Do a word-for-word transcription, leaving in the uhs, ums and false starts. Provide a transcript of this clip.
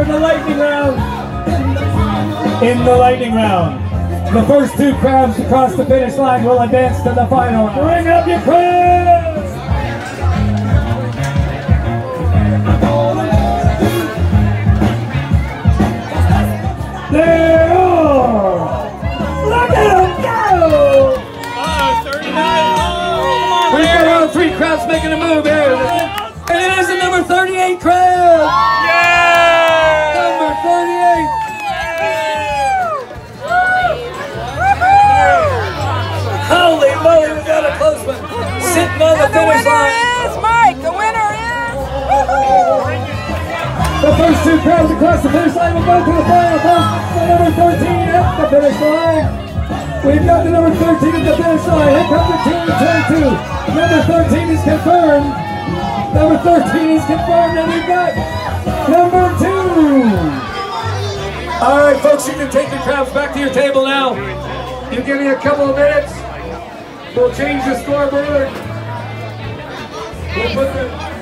in the lightning round. In the lightning round, the first two crabs to cross the finish line will advance to the final round. Bring up your crabs! They are! Look at them go! Oh, thirty-nine! Oh, We've got all three crabs making a move here. And it is the number thirty-eight crab! Yeah! Number thirty-eight! Holy moly, we got a close one. Sitting on the And the finish winner line. is Mike. The winner is. The first two crabs across the finish line will go to the final. The number thirteen at the finish line. We've got the number thirteen at the finish line. Here comes the team twenty-two. Number thirteen is confirmed. Number thirteen is confirmed, and we've got number two. All right, folks, you can take your crabs back to your table now. You give me a couple of minutes. We'll change the scoreboard. We'll put the